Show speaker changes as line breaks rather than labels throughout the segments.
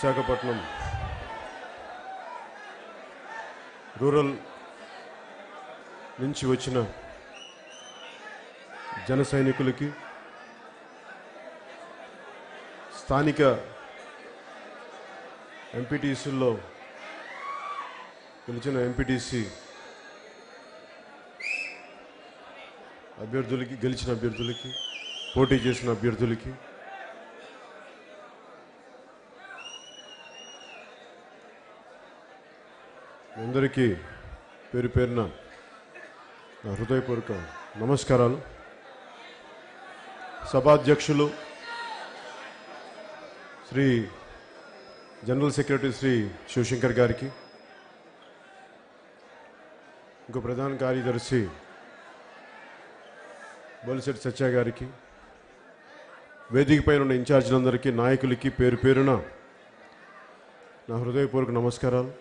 Visakhapatnam rural నుంచి వచ్చిన జన సైనికులకి, స్థానిక ఎంపీటీసీల్లో గెలిచిన ఎంపీటీసీ అభ్యర్థులకి, గెలిచిన అభ్యర్థులకి, పోటీ చేసిన అభ్యర్థులకి, అందరికీ పేరు పేరున నా హృదయపూర్వక నమస్కారాలు. సభాధ్యక్షులు శ్రీ జనరల్ సెక్రటరీ శ్రీ శివశంకర్ గారికి, ఇంకో ప్రధాన కార్యదర్శి బొలిశెట్టి సత్య గారికి, వేదిక పైన ఉన్న ఇన్ఛార్జీలందరికీ, నాయకులకి పేరు పేరున నా హృదయపూర్వక నమస్కారాలు.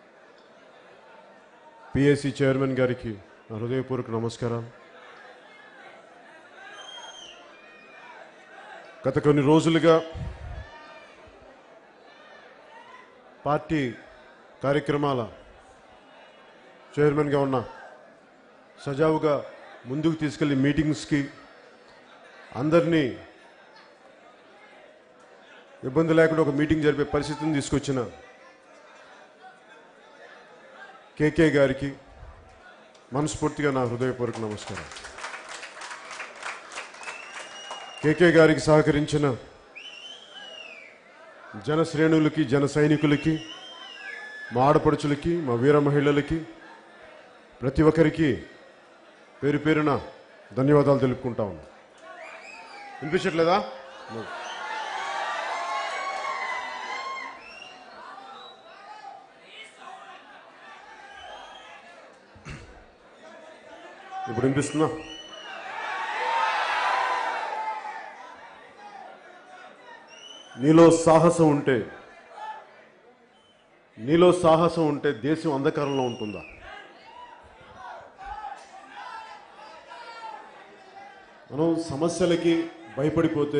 పిఎస్సి చైర్మన్ గారికి నా హృదయపూర్వక నమస్కారాలు. గత కొన్ని రోజులుగా పార్టీ కార్యక్రమాల చైర్మన్గా ఉన్న, సజావుగా ముందుకు తీసుకెళ్లి మీటింగ్స్కి అందరినీ ఇబ్బంది లేకుండా ఒక మీటింగ్ జరిపే పరిస్థితిని తీసుకొచ్చిన కేకే గారికి మనస్ఫూర్తిగా నా హృదయపూర్వక నమస్కారం. కేకే గారికి సహకరించిన జన శ్రేణులకి, జన సైనికులకి, మా ఆడపడుచులకి, మా వీర మహిళలకి, ప్రతి ఒక్కరికి పేరు పేరున ధన్యవాదాలు తెలుపుకుంటా ఉన్నాం. వినిపించట్లేదా? ఇప్పుడు వినిపిస్తుందా? నీలో సాహసం ఉంటే దేశం అంధకారంలో ఉంటుందా? మనం సమస్యలకి భయపడిపోతే,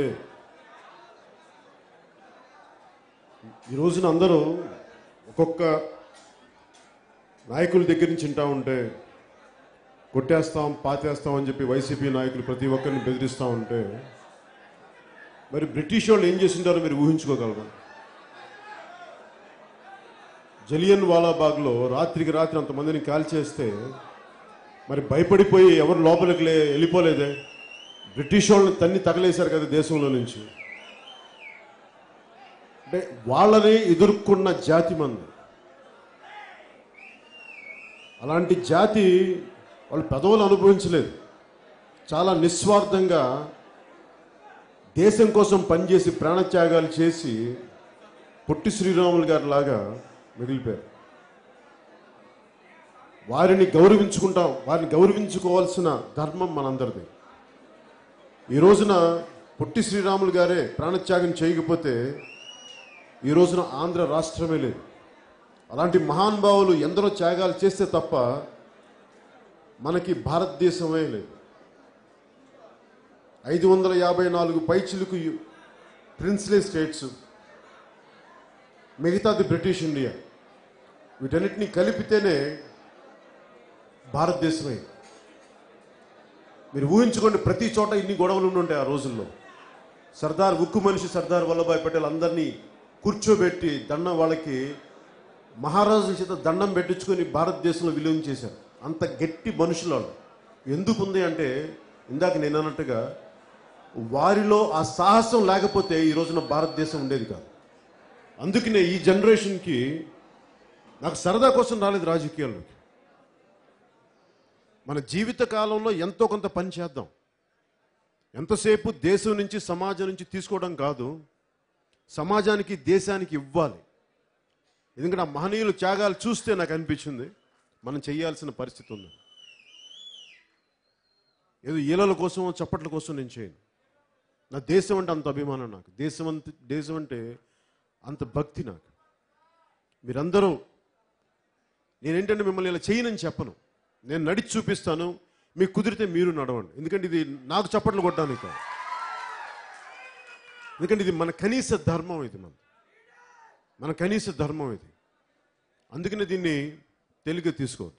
ఈ రోజున అందరూ ఒక్కొక్క నాయకుల దగ్గర నుంచి వింటా ఉంటే, కొట్టేస్తాం, పాతేస్తాం అని చెప్పి వైసీపీ నాయకులు ప్రతి ఒక్కరిని బెదిరిస్తూ ఉంటే, మరి బ్రిటిష్ వాళ్ళు ఏం చేసింటారో మీరు ఊహించుకోగలరు. జలియన్ వాలాబాగ్లో రాత్రికి రాత్రి అంతమందిని కాల్చేస్తే మరి భయపడిపోయి ఎవరు లోపలికి వెళ్ళిపోలేదే. బ్రిటిష్ వాళ్ళని తన్ని తగలేశారు కదా దేశంలో నుంచి. అంటే వాళ్ళని ఎదుర్కొన్న జాతి మంది. అలాంటి జాతి వాళ్ళు పదవులు అనుభవించలేదు. చాలా నిస్వార్థంగా దేశం కోసం పనిచేసి ప్రాణత్యాగాలు చేసి పొట్టి శ్రీరాములు గారి లాగా మిగిలిపోయారు. వారిని గౌరవించుకుంటాం, వారిని గౌరవించుకోవాల్సిన ధర్మం మనందరిది. ఈ రోజున పొట్టి శ్రీరాములు గారే ప్రాణత్యాగం చేయకపోతే ఈ రోజున ఆంధ్ర రాష్ట్రమే లేదు. అలాంటి మహానుభావులు ఎందరో త్యాగాలు చేస్తే తప్ప మనకి భారతదేశమే లేదు. 554 పైచిలుకు ప్రిన్స్లీ స్టేట్స్, మిగతాది బ్రిటిష్ ఇండియా, వీటన్నిటినీ కలిపితేనే భారతదేశమే. మీరు ఊహించుకోండి, ప్రతి చోట ఇన్ని గొడవలు ఉండుంటాయి ఆ రోజుల్లో. సర్దార్ ఉక్కు మనిషి సర్దార్ వల్లభాయ్ పటేల్ అందరినీ కూర్చోబెట్టి వాళ్ళకి మహారాజుల చేత దండం పెట్టించుకొని భారతదేశంలో విలీనం చేశారు. అంత గట్టి మనుషులు ఎందుకుంది అంటే, ఇందాక నేను అన్నట్టుగా వారిలో ఆ సాహసం లేకపోతే ఈ రోజున భారతదేశం ఉండేది కాదు. అందుకనే ఈ జనరేషన్కి, నాకు సరదా కోసం రాలేదు రాజకీయాల్లోకి. మన జీవిత కాలంలో ఎంతో కొంత పని చేద్దాం. ఎంతసేపు దేశం నుంచి, సమాజం నుంచి తీసుకోవడం కాదు, సమాజానికి, దేశానికి ఇవ్వాలి. ఎందుకంటే ఆ మహనీయుల త్యాగాలు చూస్తే నాకు అనిపించింది మనం చేయాల్సిన పరిస్థితి ఉంది. ఏదో ఈలల కోసం, చప్పట్ల కోసం నేను చేయను. నా దేశం అంటే అంత అభిమానం నాకు. దేశం అంటే అంత భక్తి నాకు. మీరందరూ, నేనేంటంటే మిమ్మల్ని ఇలా చేయనని చెప్పను, నేను నడిచి చూపిస్తాను. మీకు కుదిరితే మీరు నడవండి. ఎందుకంటే ఇది నాకు చప్పట్లు కొట్టడానికి కాదు. ఎందుకంటే ఇది మన కనీస ధర్మం. ఇది మన కనీస ధర్మం ఇది. అందుకనే దీన్ని తేలిగ్గా తీసుకోవద్దు.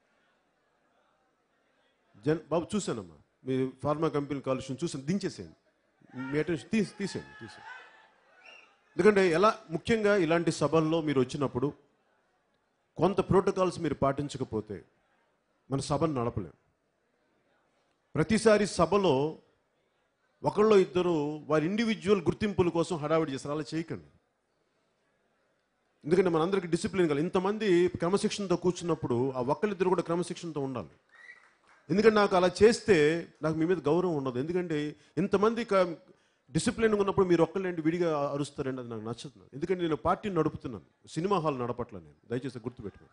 బాబు చూశానమ్మా, మీ ఫార్మా కంపెనీ కాలుష్యం చూసాను, దించేసేయండి, మీ అటెన్షన్ తీసేయండి. ఎందుకంటే ముఖ్యంగా ఇలాంటి సభల్లో మీరు వచ్చినప్పుడు కొంత ప్రోటోకాల్స్ మీరు పాటించకపోతే మన సభను నడపలేం. ప్రతిసారి సభలో ఒకళ్ళో ఇద్దరు వారి ఇండివిజువల్ గుర్తింపుల కోసం హడావిడి చేస్తారు. అలా చేయకండి. ఎందుకంటే మనందరికీ డిసిప్లిన్ కావాలి. ఇంతమంది క్రమశిక్షణతో కూర్చున్నప్పుడు ఆ ఒక్కళ్ళిద్దరు కూడా క్రమశిక్షణతో ఉండాలి. ఎందుకంటే నాకు అలా చేస్తే నాకు మీ మీద గౌరవం ఉండదు. ఎందుకంటే ఇంతమంది డిసిప్లిన్గా ఉన్నప్పుడు మీరు ఒక్కళ్ళేంటి విడిగా అరుస్తారండి, అది నాకు నచ్చదు. ఎందుకంటే నేను పార్టీని నడుపుతున్నాను, సినిమా హాల్ నడపట్ల. నేను దయచేసి గుర్తుపెట్టుకోండి.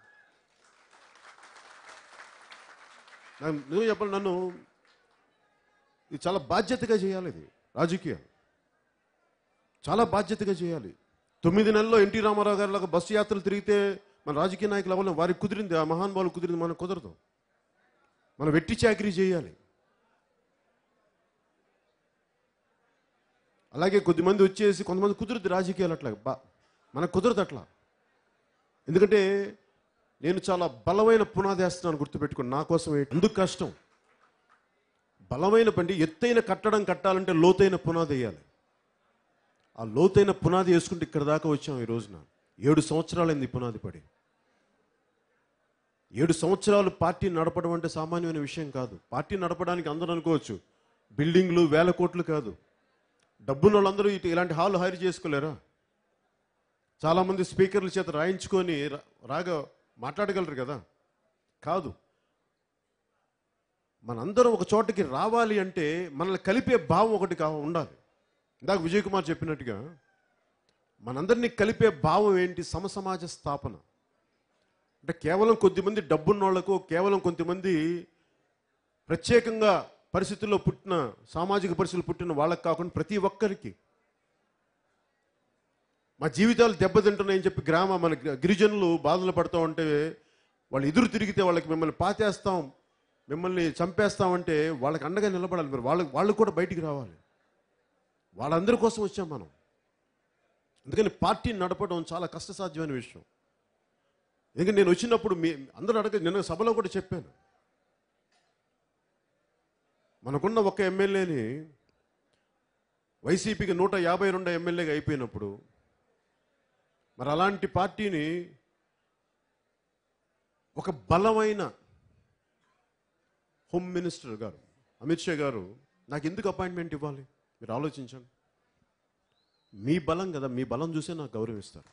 నాకు నిజం చెప్పాలి, నన్ను ఇది చాలా బాధ్యతగా చేయాలి. ఇది రాజకీయాలు చాలా బాధ్యతగా చేయాలి. 9 నెలల్లో ఎన్టీ రామారావు గారి లాగా బస్సు యాత్రలు తిరిగితే మన రాజకీయ నాయకులు అవ్వాలి. వారికి కుదిరింది, ఆ మహానుభావులు కుదిరింది, మనకు కుదరదు. మనం వెట్టి చాకరీ చేయాలి. అలాగే కొద్దిమంది వచ్చేసి కొంతమంది కుదురుద్ది రాజకీయాలు అట్లా, మనకు కుదరదు అట్లా. ఎందుకంటే నేను చాలా బలమైన పునాది వేస్తున్నాను, గుర్తుపెట్టుకోండి. నా కోసం ఎందుకు కష్టం? బలమైన పండి ఎత్తైన కట్టడం కట్టాలంటే లోతైన పునాది వేయాలి. ఆ లోతైన పునాది వేసుకుంటే ఇక్కడ దాకా వచ్చాం. ఈ రోజున 7 సంవత్సరాలైంది పునాది పడి. 7 సంవత్సరాలు పార్టీ నడపడం అంటే సామాన్యమైన విషయం కాదు. పార్టీ నడపడానికి అందరూ అనుకోవచ్చు బిల్డింగ్లు వేల కోట్లు కాదు. డబ్బున్న వాళ్ళందరూ ఇలాంటి హాల్ హైర్ చేసుకోలేరా? చాలామంది స్పీకర్ల చేత రాయించుకొని రాగా మాట్లాడగలరు కదా. కాదు, మనందరం ఒక చోటకి రావాలి అంటే మనల్ని కలిపే భావం ఒకటి ఉండాలి. ఇందాక విజయ్ కుమార్ చెప్పినట్టుగా మనందరినీ కలిపే భావం ఏంటి? సమసమాజ స్థాపన. అంటే కేవలం కొద్దిమంది డబ్బున్న వాళ్లకు, కేవలం కొంతమంది ప్రత్యేకంగా పరిస్థితుల్లో పుట్టిన, సామాజిక పరిస్థితులు పుట్టిన వాళ్ళకి కాకుండా ప్రతి ఒక్కరికి. మా జీవితాలు దెబ్బతింటున్నాయని చెప్పి మన గిరిజనులు బాధలు పడుతూ ఉంటే వాళ్ళు ఎదురు తిరిగితే వాళ్ళకి మిమ్మల్ని పాతేస్తాం, మిమ్మల్ని చంపేస్తామంటే వాళ్ళకి అండగా నిలబడాలి. మరి వాళ్ళు కూడా బయటికి రావాలి. వాళ్ళందరి కోసం వచ్చాం మనం. అందుకని పార్టీని నడపడం చాలా కష్టసాధ్యమైన విషయం. ఎందుకంటే నేను వచ్చినప్పుడు అందరూ నేను సభలో కూడా చెప్పాను, మనకున్న ఒక ఎమ్మెల్యేని వైసీపీకి 152 ఎమ్మెల్యేగా అయిపోయినప్పుడు మరి అలాంటి పార్టీని ఒక బలమైన హోమ్ మినిస్టర్ గారు అమిత్ షా గారు నాకు ఎందుకు అపాయింట్మెంట్ ఇవ్వాలి? మీరు ఆలోచించండి. మీ బలం కదా, మీ బలం చూసే నాకు గౌరవిస్తారు.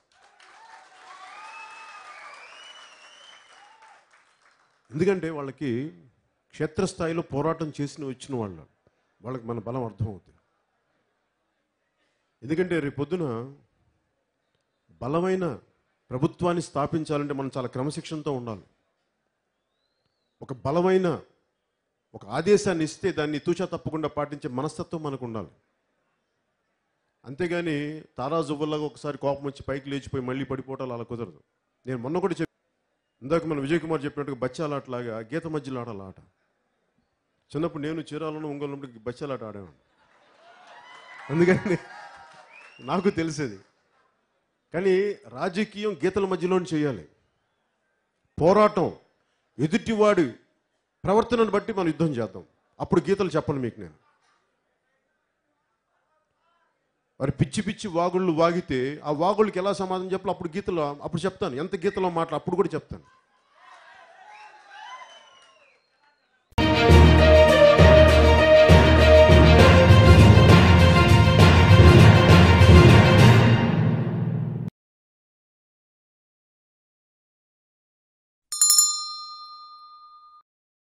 ఎందుకంటే వాళ్ళకి క్షేత్రస్థాయిలో పోరాటం వచ్చిన వాళ్ళకి మన బలం అర్థమవుతుంది. ఎందుకంటే రేపొద్దున బలమైన ప్రభుత్వాన్ని స్థాపించాలంటే మనం చాలా క్రమశిక్షణతో ఉండాలి. ఒక బలమైన ఒక ఆదేశాన్ని ఇస్తే దాన్ని తూచా తప్పకుండా పాటించే మనస్తత్వం మనకు ఉండాలి. అంతేగాని తారాజువ్వలాగా ఒకసారి కోపం వచ్చి పైకి లేచిపోయి మళ్ళీ పడిపోవటాలు అలా కుదరదు. నేను మొన్న కూడా ఇందాక మన విజయ్ కుమార్ చెప్పినట్టుగా బచ్చాలాటలాగా గీత మధ్యలో ఆడాలి ఆట. చిన్నప్పుడు నేను చీరాలను ఒంగోలు బచ్చాలాట ఆడేవాడిని. అందుకని నాకు తెలిసేది. కానీ రాజకీయం గీతల మధ్యలోనే చేయాలి. పోరాటం ఎదుటివాడు ప్రవర్తనను బట్టి మనం యుద్ధం చేద్దాం. అప్పుడు గీతలు చెప్పను మీకు నేను. మరి పిచ్చి పిచ్చి వాగుళ్ళు వాగితే ఆ వాగుళ్ళకి ఎలా సమాధానం చెప్పాలి అప్పుడు చెప్తాను. ఎంత గీతలో మాటలు అప్పుడు కూడా చెప్తాను.